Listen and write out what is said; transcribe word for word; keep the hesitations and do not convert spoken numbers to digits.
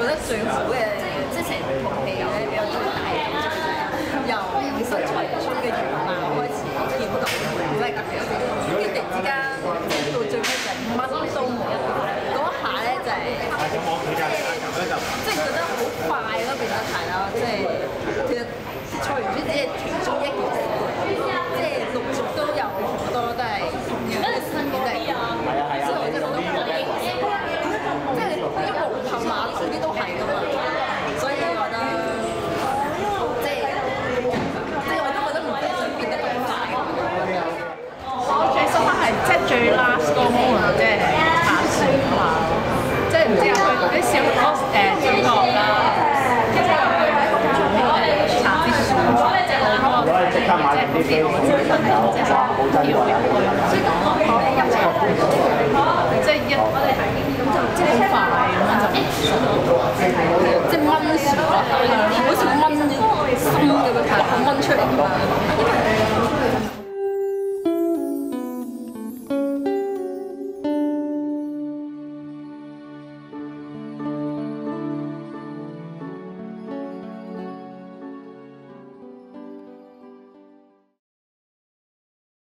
覺得最好嘅，即係成套戲咧比較最大嘅感觸就係由身材出嘅樣貌開始見到，即係咁樣，跟住突然之間到最尾就乜都冇，嗰一下咧就係即係覺得好快咯，變得係啦，即係其實菜園村只係其中一件事，即係陸續都有好多都係同樣嘅事件嚟嘅，所以我就覺得好驚。即係一無頭碼頭啲都係㗎嘛，所以我覺得即係即係我都覺得唔係想變得咁快。 我最深刻係即係最 last 嗰個 moment， 即係查書啊，即係唔知啊佢啲小嗰誒小學啦，跟住佢喺度做呢個查啲書，即係我嗰個即係好似我自己份咁，即係跳入去，即係一我哋係。即係好快咁樣就即係掹樹落去，好似掹心咁樣，係咁掹出嚟㗎嘛。